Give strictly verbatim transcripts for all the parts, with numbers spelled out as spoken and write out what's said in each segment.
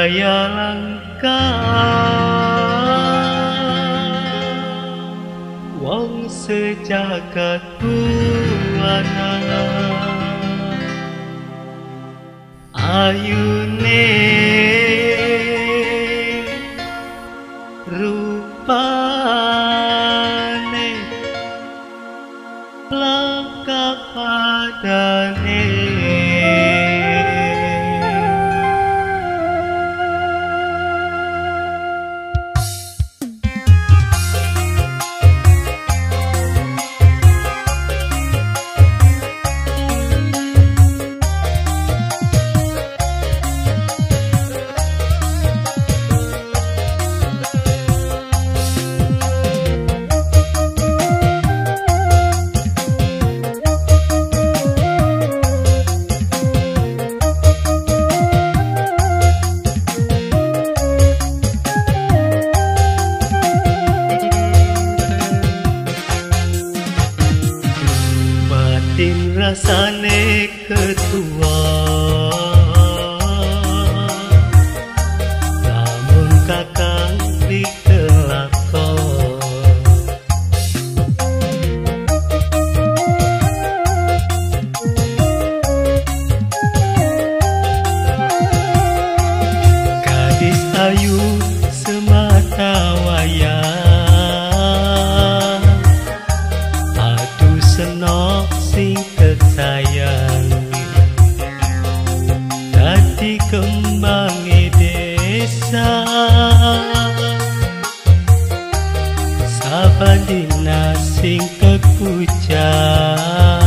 Daya langkah wong sejagat buana ayune rupane langkah padane rasane ketua namun kakang dikelakon gadis ayu semata wayang adu senok sing sayang dadi kembangi desa sabandina sing kekucang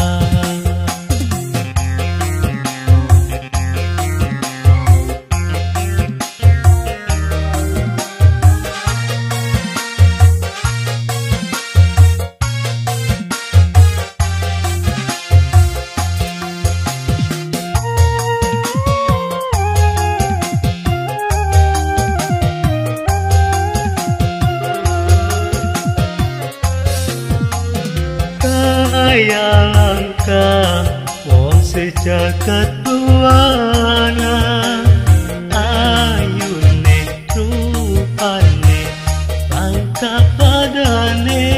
daya langkah wong sejagat buana ayune rupane langkah padane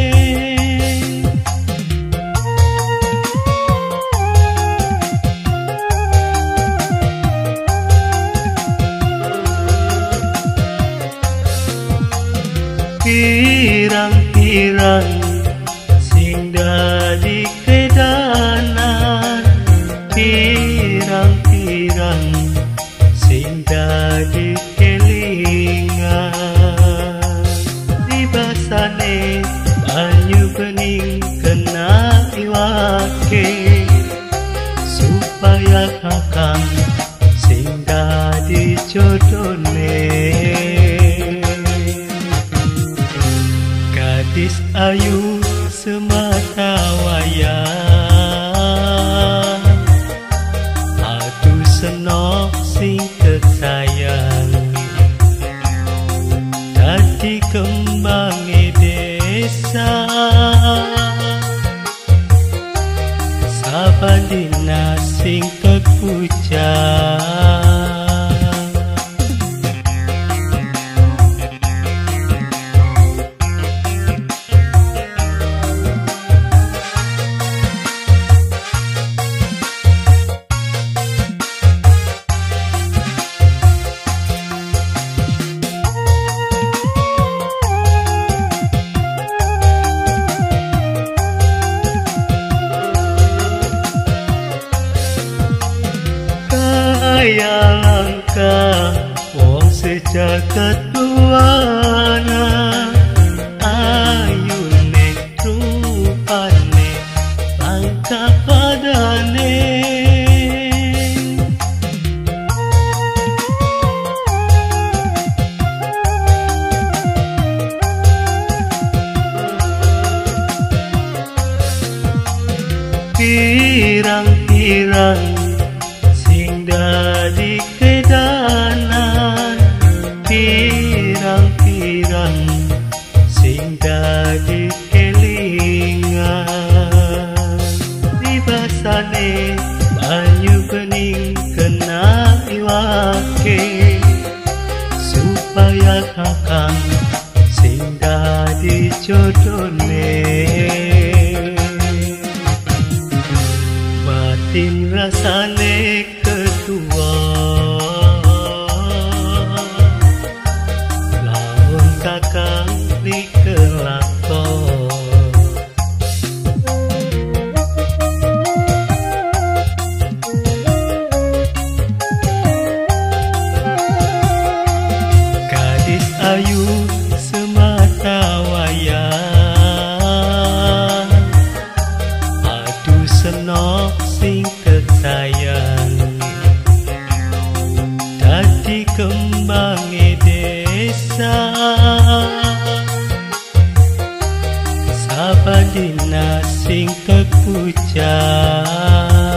pirang-pirang dadi kedanan pirang-pirang sing dadi kelingan dibasane banyu bening kena iwake supaya kakang sing dadi jodone gadis ayu semata wayang adu senok sing kesayang dadi kembangi desa sabandina sing kekucang daya langkah wong sejagat buana ayune rupane langkah padane pirang-pirang dadi kedanan pirang-pirang sing dadi kelingan dibasane banyu bening kena iwake dikelakon. Gadis ayu semata wayang, adu senok sing tersayang, dadi kembange desa. Sabadina sing kekucang,